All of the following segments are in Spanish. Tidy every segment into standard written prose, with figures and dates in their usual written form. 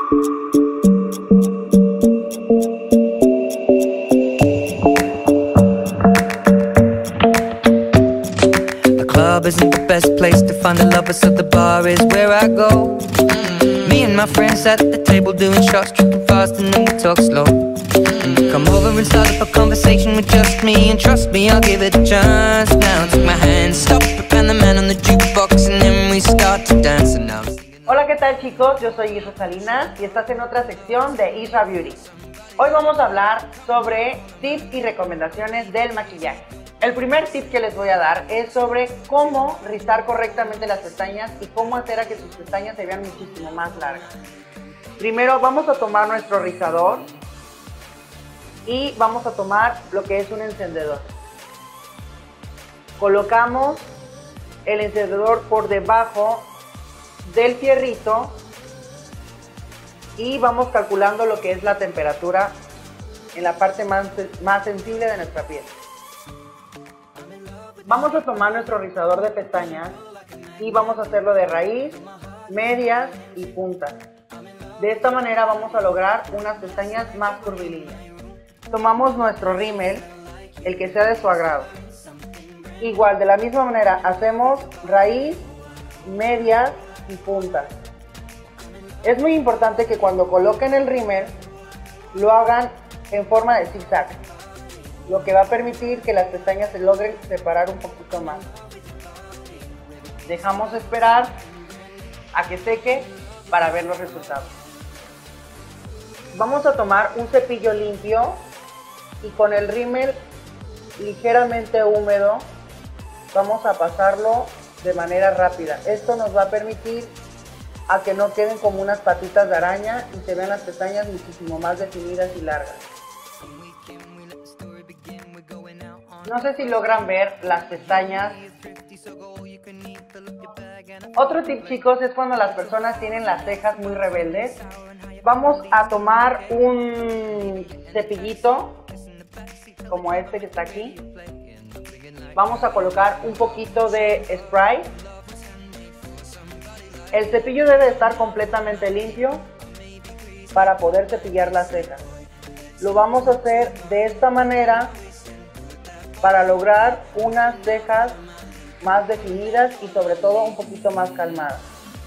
The club isn't the best place to find a lover, so the bar is where I go. Me and my friends at the table doing shots, tripping fast and then we talk slow. Come over and start up a conversation with just me, and trust me, I'll give it a chance. Now take my hand, stop it, and the man on the jukebox, and then we start to dance. And now hola, ¿qué tal chicos? Yo soy Isra Salinas y estás en otra sección de Isra Beauty. Hoy vamos a hablar sobre tips y recomendaciones del maquillaje. El primer tip que les voy a dar es sobre cómo rizar correctamente las pestañas y cómo hacer a que sus pestañas se vean muchísimo más largas. Primero vamos a tomar nuestro rizador y vamos a tomar lo que es un encendedor. Colocamos el encendedor por debajo del fierrito y vamos calculando lo que es la temperatura en la parte más sensible de nuestra piel. Vamos a tomar nuestro rizador de pestañas y vamos a hacerlo de raíz, medias y puntas. De esta manera vamos a lograr unas pestañas más curvilíneas. Tomamos nuestro rímel, el que sea de su agrado. Igual, de la misma manera, hacemos raíz, medias y puntas. Es muy importante que cuando coloquen el rímel lo hagan en forma de zigzag, lo que va a permitir que las pestañas se logren separar un poquito más. Dejamos esperar a que seque para ver los resultados. Vamos a tomar un cepillo limpio y con el rímel ligeramente húmedo vamos a pasarlo de manera rápida. Esto nos va a permitir a que no queden como unas patitas de araña y se vean las pestañas muchísimo más definidas y largas. No sé si logran ver las pestañas. Otro tip, chicos, es cuando las personas tienen las cejas muy rebeldes. Vamos a tomar un cepillito como este que está aquí. Vamos a colocar un poquito de spray. El cepillo debe estar completamente limpio para poder cepillar las cejas. Lo vamos a hacer de esta manera para lograr unas cejas más definidas y sobre todo un poquito más calmadas.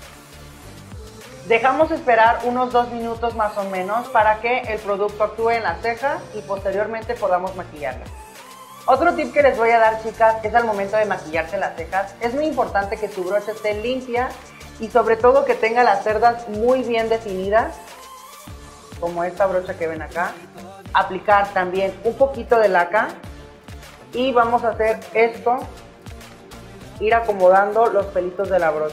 Dejamos esperar unos 2 minutos más o menos para que el producto actúe en las cejas y posteriormente podamos maquillarlas. Otro tip que les voy a dar, chicas, es al momento de maquillarse las cejas. Es muy importante que su brocha esté limpia y sobre todo que tenga las cerdas muy bien definidas, como esta brocha que ven acá. Aplicar también un poquito de laca y vamos a hacer esto, ir acomodando los pelitos de la brocha.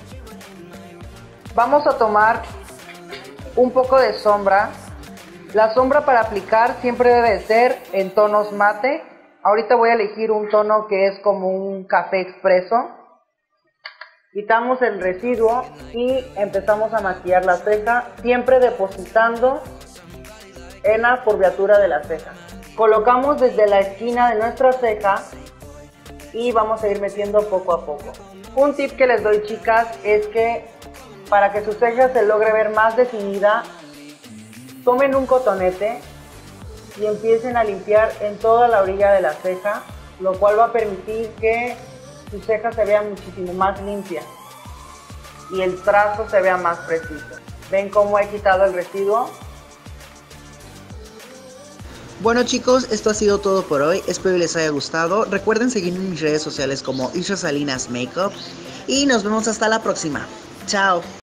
Vamos a tomar un poco de sombra. La sombra para aplicar siempre debe de ser en tonos mate. Ahorita voy a elegir un tono que es como un café expreso. Quitamos el residuo y empezamos a maquillar la ceja, siempre depositando en la curvatura de la ceja. Colocamos desde la esquina de nuestra ceja y vamos a ir metiendo poco a poco. Un tip que les doy, chicas, es que para que su ceja se logre ver más definida, tomen un cotonete y empiecen a limpiar en toda la orilla de la ceja, lo cual va a permitir que su ceja se vea muchísimo más limpia y el trazo se vea más preciso. ¿Ven cómo he quitado el residuo? Bueno, chicos, esto ha sido todo por hoy, espero les haya gustado. Recuerden seguirme en mis redes sociales como Isra Salinas Makeup y nos vemos hasta la próxima. Chao.